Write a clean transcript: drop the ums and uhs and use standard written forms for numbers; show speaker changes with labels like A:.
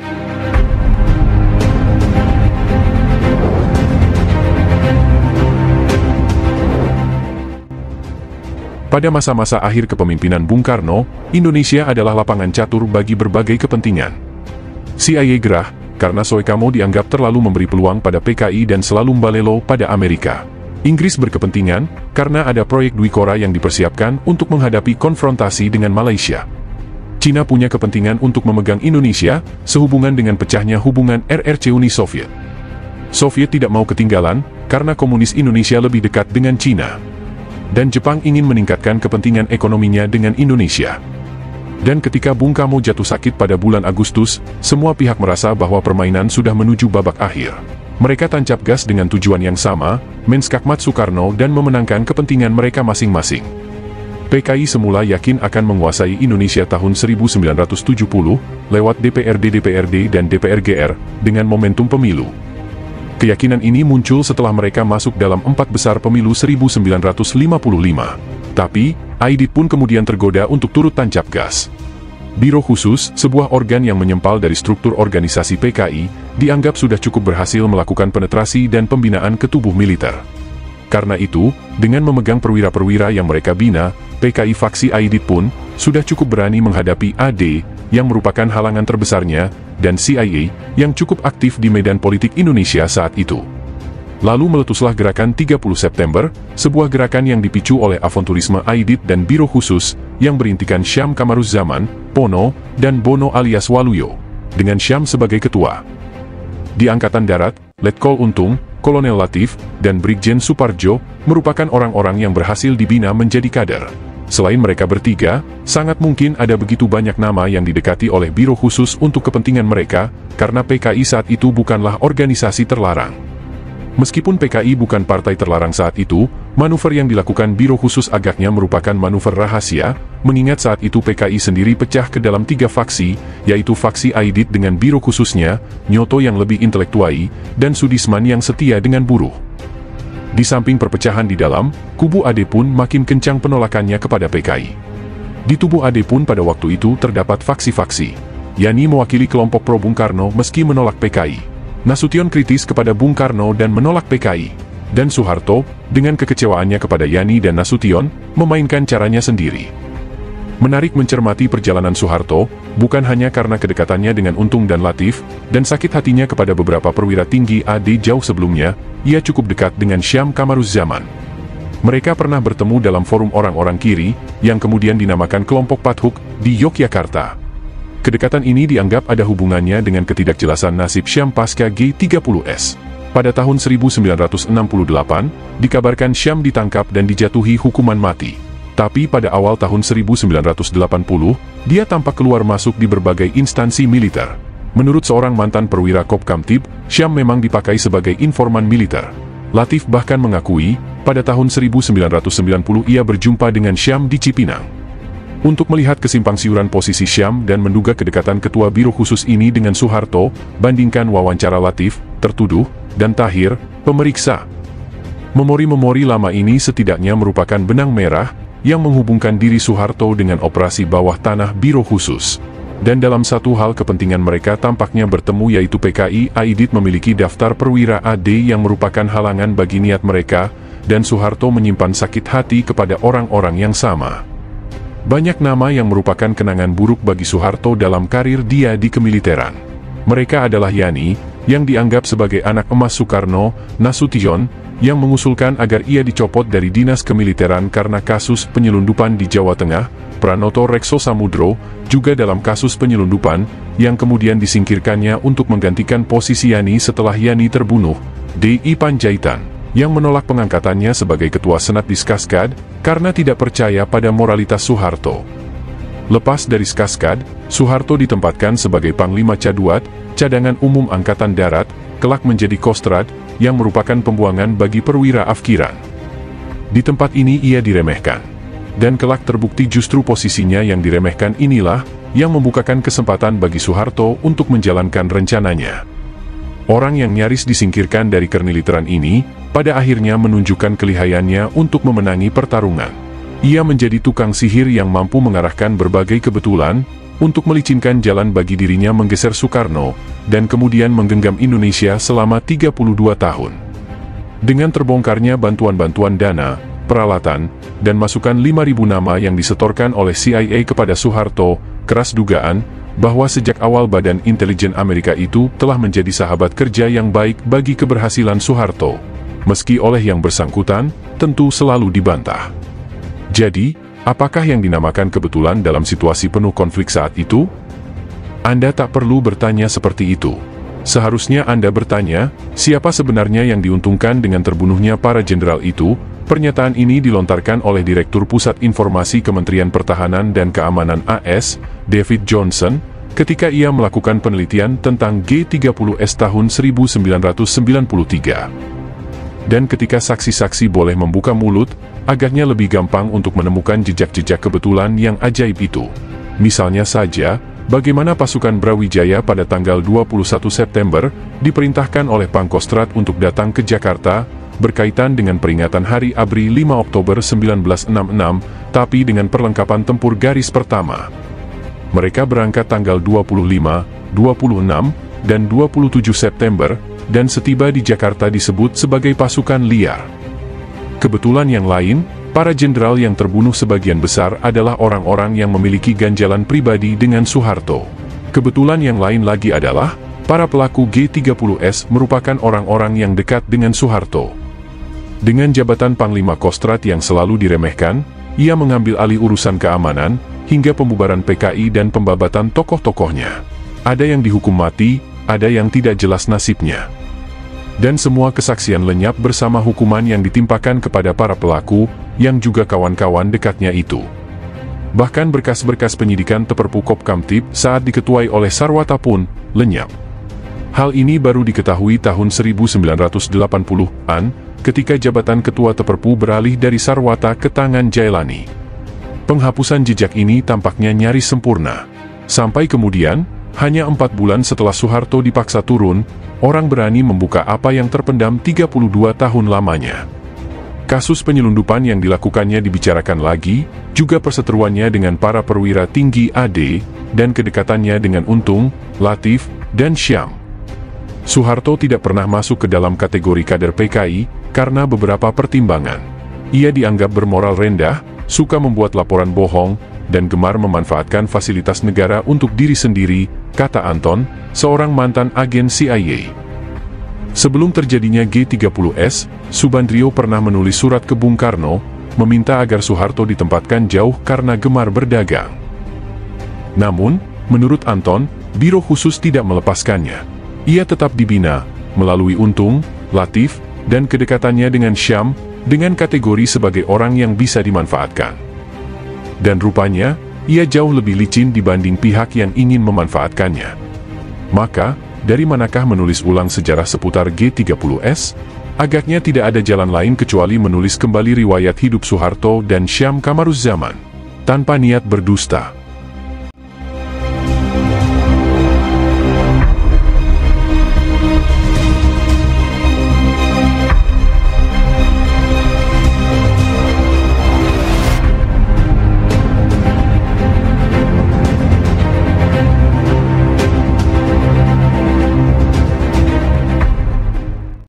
A: Pada masa-masa akhir kepemimpinan Bung Karno, Indonesia adalah lapangan catur bagi berbagai kepentingan. CIA gerah, karena Soekarno dianggap terlalu memberi peluang pada PKI dan selalu mbalelo pada Amerika. Inggris berkepentingan, karena ada proyek Dwi Kora yang dipersiapkan untuk menghadapi konfrontasi dengan Malaysia. Cina punya kepentingan untuk memegang Indonesia, sehubungan dengan pecahnya hubungan RRC Uni Soviet. Soviet tidak mau ketinggalan, karena komunis Indonesia lebih dekat dengan Cina. Dan Jepang ingin meningkatkan kepentingan ekonominya dengan Indonesia. Dan ketika Bung Karno jatuh sakit pada bulan Agustus, semua pihak merasa bahwa permainan sudah menuju babak akhir. Mereka tancap gas dengan tujuan yang sama, menskakmat Soekarno dan memenangkan kepentingan mereka masing-masing. PKI semula yakin akan menguasai Indonesia tahun 1970, lewat DPRD dan DPRGR, dengan momentum pemilu. Keyakinan ini muncul setelah mereka masuk dalam 4 besar pemilu 1955. Tapi, Aidit pun kemudian tergoda untuk turut tancap gas. Biro Khusus, sebuah organ yang menyempal dari struktur organisasi PKI, dianggap sudah cukup berhasil melakukan penetrasi dan pembinaan ke tubuh militer. Karena itu, dengan memegang perwira-perwira yang mereka bina, PKI faksi Aidit pun sudah cukup berani menghadapi AD, yang merupakan halangan terbesarnya, dan CIA, yang cukup aktif di medan politik Indonesia saat itu. Lalu meletuslah gerakan 30 September, sebuah gerakan yang dipicu oleh avanturisme Aidit dan Biro Khusus, yang berintikan Syam Kamaruzzaman, Pono, dan Bono alias Waluyo, dengan Syam sebagai ketua. Di Angkatan Darat, Letkol Untung, Kolonel Latif, dan Brigjen Suparjo, merupakan orang-orang yang berhasil dibina menjadi kader. Selain mereka bertiga, sangat mungkin ada begitu banyak nama yang didekati oleh Biro Khusus untuk kepentingan mereka, karena PKI saat itu bukanlah organisasi terlarang. Meskipun PKI bukan partai terlarang saat itu, manuver yang dilakukan Biro Khusus agaknya merupakan manuver rahasia, mengingat saat itu PKI sendiri pecah ke dalam 3 faksi, yaitu faksi Aidit dengan Biro Khususnya, Nyoto yang lebih intelektuai, dan Sudisman yang setia dengan buruh. Di samping perpecahan di dalam, kubu AD pun makin kencang penolakannya kepada PKI. Di tubuh AD pun pada waktu itu terdapat faksi-faksi. Yani mewakili kelompok pro Bung Karno meski menolak PKI. Nasution kritis kepada Bung Karno dan menolak PKI. Dan Soeharto, dengan kekecewaannya kepada Yani dan Nasution, memainkan caranya sendiri. Menarik mencermati perjalanan Soeharto, bukan hanya karena kedekatannya dengan Untung dan Latif, dan sakit hatinya kepada beberapa perwira tinggi AD jauh sebelumnya, ia cukup dekat dengan Syam Kamaruzzaman. Mereka pernah bertemu dalam forum orang-orang kiri, yang kemudian dinamakan kelompok Pathuk, di Yogyakarta. Kedekatan ini dianggap ada hubungannya dengan ketidakjelasan nasib Syam pasca G30S. Pada tahun 1968, dikabarkan Syam ditangkap dan dijatuhi hukuman mati. Tapi pada awal tahun 1980, dia tampak keluar masuk di berbagai instansi militer. Menurut seorang mantan perwira Kopkamtib, Syam memang dipakai sebagai informan militer. Latif bahkan mengakui, pada tahun 1990 ia berjumpa dengan Syam di Cipinang. Untuk melihat kesimpangsiuran posisi Syam dan menduga kedekatan ketua Biro Khusus ini dengan Soeharto, bandingkan wawancara Latif, tertuduh, dan Tahir, pemeriksa. Memori-memori lama ini setidaknya merupakan benang merah, yang menghubungkan diri Soeharto dengan operasi bawah tanah Biro Khusus. Dan dalam satu hal kepentingan mereka tampaknya bertemu, yaitu PKI Aidit memiliki daftar perwira AD yang merupakan halangan bagi niat mereka, dan Soeharto menyimpan sakit hati kepada orang-orang yang sama. Banyak nama yang merupakan kenangan buruk bagi Soeharto dalam karir dia di kemiliteran. Mereka adalah Yani, yang dianggap sebagai anak emas Soekarno, Nasution, yang mengusulkan agar ia dicopot dari dinas kemiliteran karena kasus penyelundupan di Jawa Tengah, Pranoto Rekso Samudro, juga dalam kasus penyelundupan, yang kemudian disingkirkannya untuk menggantikan posisi Yani setelah Yani terbunuh, D.I. Panjaitan, yang menolak pengangkatannya sebagai ketua Senat di Skaskad, karena tidak percaya pada moralitas Soeharto. Lepas dari Skaskad, Soeharto ditempatkan sebagai Panglima Caduat, Cadangan Umum Angkatan Darat, kelak menjadi Kostrad, yang merupakan pembuangan bagi perwira Afkiran. Di tempat ini ia diremehkan. Dan kelak terbukti justru posisinya yang diremehkan inilah, yang membukakan kesempatan bagi Soeharto untuk menjalankan rencananya. Orang yang nyaris disingkirkan dari kemiliteran ini, pada akhirnya menunjukkan kelihayannya untuk memenangi pertarungan. Ia menjadi tukang sihir yang mampu mengarahkan berbagai kebetulan, untuk melicinkan jalan bagi dirinya menggeser Soekarno, dan kemudian menggenggam Indonesia selama 32 tahun. Dengan terbongkarnya bantuan-bantuan dana, peralatan, dan masukan 5.000 nama yang disetorkan oleh CIA kepada Soeharto, keras dugaan bahwa sejak awal Badan Intelijen Amerika itu telah menjadi sahabat kerja yang baik bagi keberhasilan Soeharto, meski oleh yang bersangkutan tentu selalu dibantah. Jadi, apakah yang dinamakan kebetulan dalam situasi penuh konflik saat itu? Anda tak perlu bertanya seperti itu. Seharusnya Anda bertanya, siapa sebenarnya yang diuntungkan dengan terbunuhnya para jenderal itu? Pernyataan ini dilontarkan oleh Direktur Pusat Informasi Kementerian Pertahanan dan Keamanan AS, David Johnson, ketika ia melakukan penelitian tentang G30S tahun 1993. Dan ketika saksi-saksi boleh membuka mulut, agaknya lebih gampang untuk menemukan jejak-jejak kebetulan yang ajaib itu. Misalnya saja, bagaimana pasukan Brawijaya pada tanggal 21 September diperintahkan oleh Pangkostrat untuk datang ke Jakarta, berkaitan dengan peringatan Hari ABRI 5 Oktober 1966, tapi dengan perlengkapan tempur garis pertama. Mereka berangkat tanggal 25, 26, dan 27 September, dan setiba di Jakarta disebut sebagai pasukan liar. Kebetulan yang lain, para jenderal yang terbunuh sebagian besar adalah orang-orang yang memiliki ganjalan pribadi dengan Soeharto. Kebetulan yang lain lagi adalah, para pelaku G30S merupakan orang-orang yang dekat dengan Soeharto. Dengan jabatan Panglima Kostrat yang selalu diremehkan, ia mengambil alih urusan keamanan, hingga pembubaran PKI dan pembabatan tokoh-tokohnya. Ada yang dihukum mati, ada yang tidak jelas nasibnya. Dan semua kesaksian lenyap bersama hukuman yang ditimpakan kepada para pelaku, yang juga kawan-kawan dekatnya itu. Bahkan berkas-berkas penyidikan Teperpu Kopkamtib saat diketuai oleh Sarwata pun lenyap. Hal ini baru diketahui tahun 1980-an, ketika jabatan Ketua Teperpu beralih dari Sarwata ke tangan Jailani. Penghapusan jejak ini tampaknya nyaris sempurna. Sampai kemudian, hanya 4 bulan setelah Soeharto dipaksa turun, orang berani membuka apa yang terpendam 32 tahun lamanya. Kasus penyelundupan yang dilakukannya dibicarakan lagi, juga perseteruannya dengan para perwira tinggi AD, dan kedekatannya dengan Untung, Latif, dan Syam. Soeharto tidak pernah masuk ke dalam kategori kader PKI, karena beberapa pertimbangan. Ia dianggap bermoral rendah, suka membuat laporan bohong, dan gemar memanfaatkan fasilitas negara untuk diri sendiri, kata Anton, seorang mantan agen CIA. Sebelum terjadinya G30S, Subandrio pernah menulis surat ke Bung Karno, meminta agar Soeharto ditempatkan jauh karena gemar berdagang. Namun, menurut Anton, Biro Khusus tidak melepaskannya. Ia tetap dibina, melalui Untung, Latif, dan kedekatannya dengan Syam, dengan kategori sebagai orang yang bisa dimanfaatkan. Dan rupanya, ia jauh lebih licin dibanding pihak yang ingin memanfaatkannya. Maka, dari manakah menulis ulang sejarah seputar G30S? Agaknya tidak ada jalan lain kecuali menulis kembali riwayat hidup Soeharto dan Syam Kamaruzzaman, tanpa niat berdusta.